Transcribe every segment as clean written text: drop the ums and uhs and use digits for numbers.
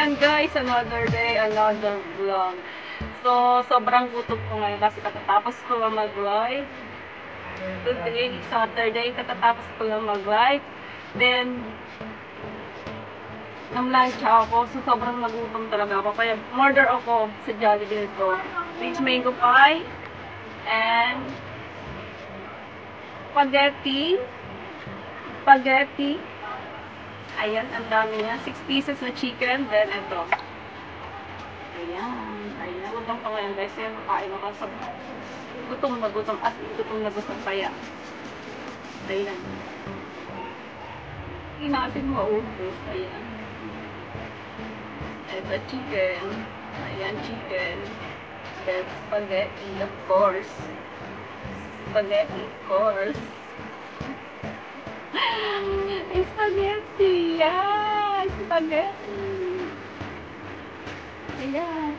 Ayan guys, another day, another vlog. So, sobrang gutom ko ngayon kasi katatapos ko lang mag-live. Today, Saturday, katatapos ko lang mag-live. Then, nang-lunch ako, so sobrang nagutom talaga ako. Kaya, order ako sa Jollibee ko. Rich mango pie, and spaghetti. Ayan, ang dami niya. 6 pieces na chicken, then ito. Ayan. Gutom ko ngayon guys. Ayan, makain ako sa gutom na gutom. As in, gutom na gutom kaya. Ayan. Hindi natin maubos. Ayan. Ito, chicken. Ayan, chicken. Then, spaghetti, of course. Spaghetti. Yan! Spaghetti! Ayan.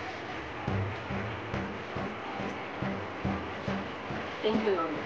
Thank you, Lord.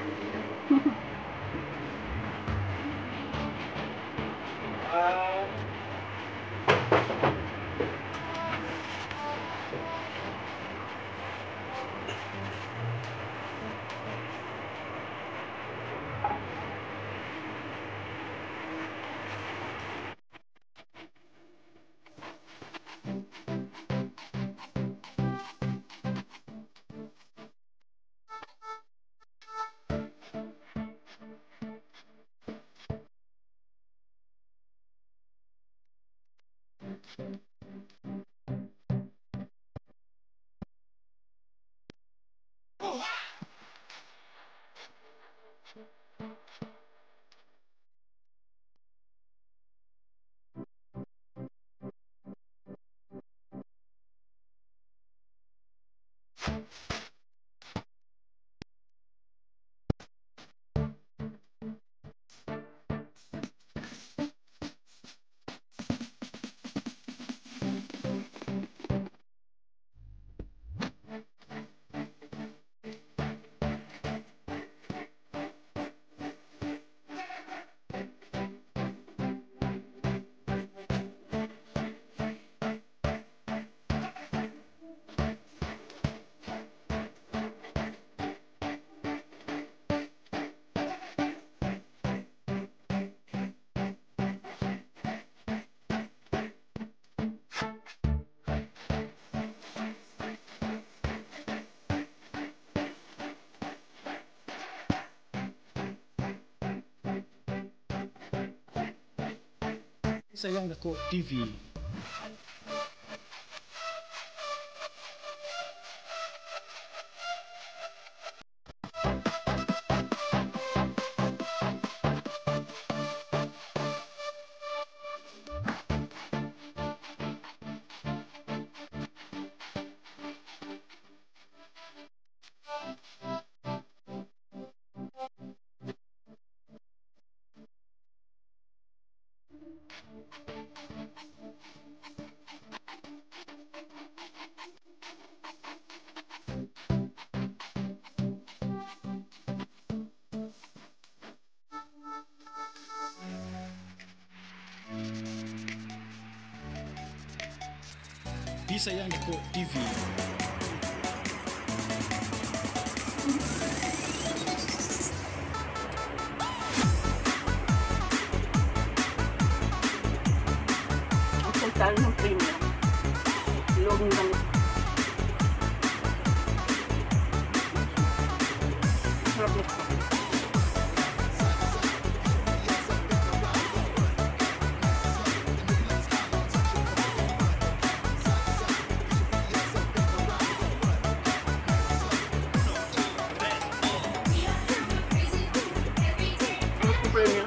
Sayang Dako TV. Sayang Dako TV. Ang total ng premium. Loob ng sarap nito. Premium.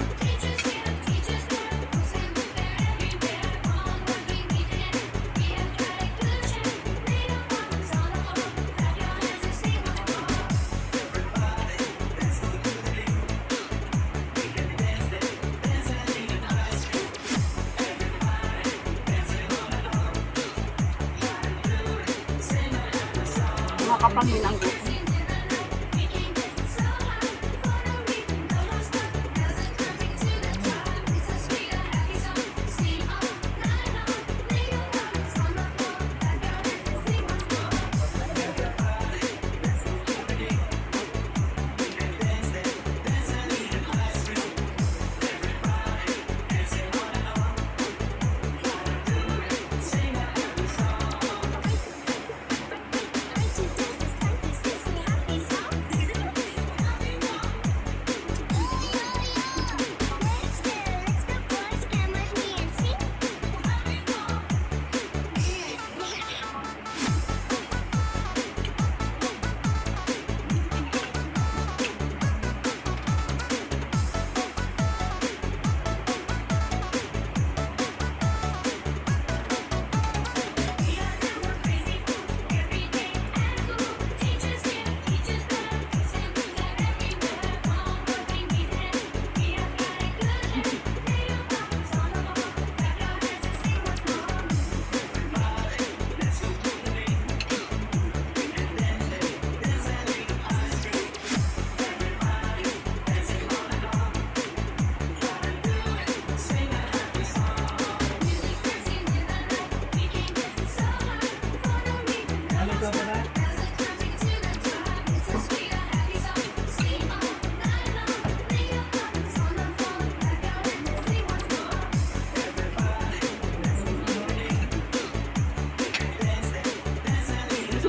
Makapangin ang gusto.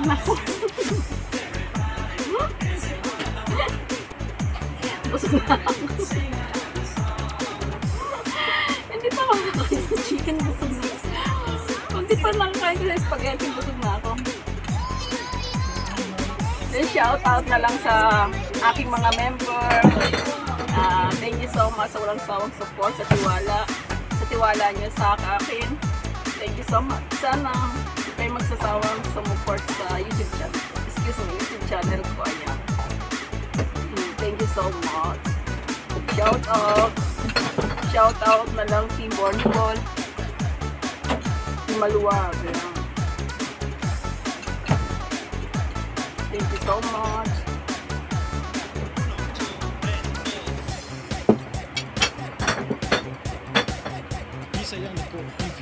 busog na ako. Busog na ako. Hindi pa ako nakain sa chicken, busog na ako. Hindi pa nakakain ko sa spaghetti, busog na ako. Then shout out na lang sa aking mga member. Thank you so much sa walang sawang support, sa tiwala niyo sa akin. Thank you so much. Sana hindi kayo magsasawang support sa YouTube channel. Excuse me, YouTube channel ko. Ayan. Thank you so much. Shout out na lang Team Bornibol. Team Maluwag. Ayan. Thank you so much. Bisayang Dako TV.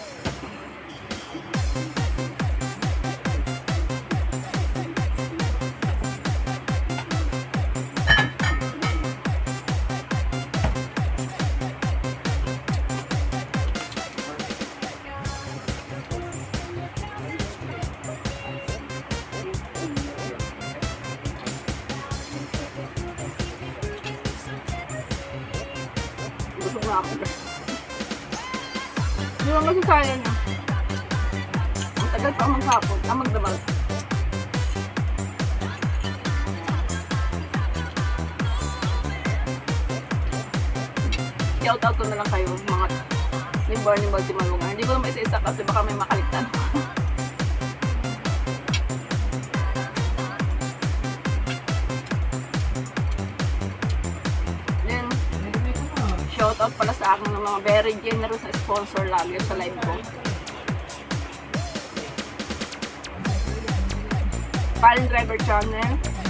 Busog na ako. Hindi mo masasaya niya. Ang tagal pa maghapon. Magdamag. Shout out ko na lang kayo mga ni Barney Baltimalungan. Hindi ko naman isa-isa kasi baka may makaligtan. Then, shout out pala sa akin ng mga very generous na sponsor lagi sa live ko. Palin Driver Channel,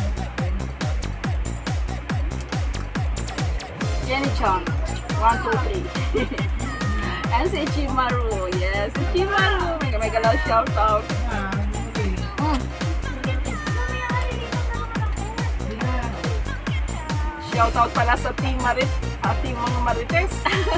Jenny Chan, 1, 2, 3. And si Chimaru, yes, si Chimaru. May galaw shout out. Shout out pala sa Team Team mga Marites.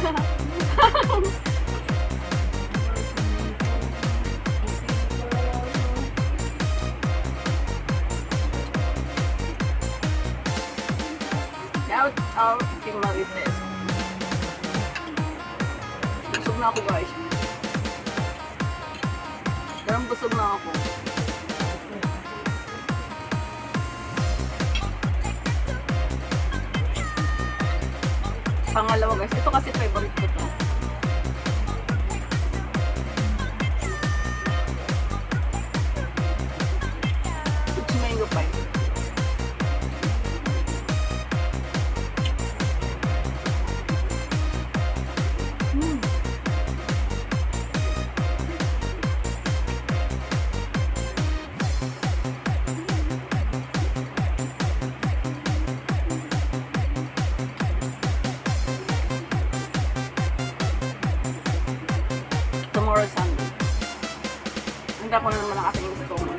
Shout out Team Marites. Busog na ako, guys. Darang busog na ako. Pangalawa, guys. Ito kasi favorite ko to. It's mango pie. Tomorrow Sunday. Handa ko na naman ang aking gusto mo.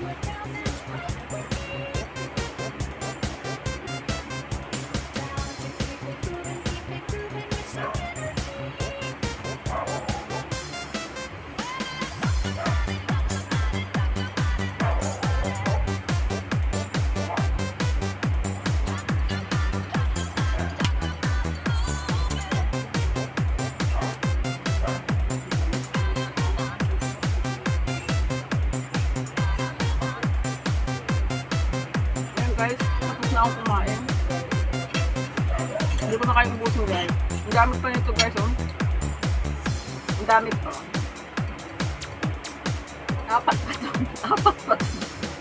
Guys, tapos na akong kumain. Hindi ko na kayo ubusin, guys. Ang dami pa nito, guys, oh. Ang dami pa. Apat pa ito. Apat pa ito.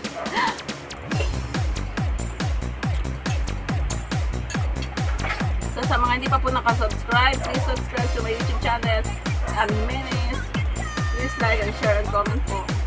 So, sa mga hindi pa po nakasubscribe, please subscribe to my YouTube channel, Ami Menes. Please like and share and comment po.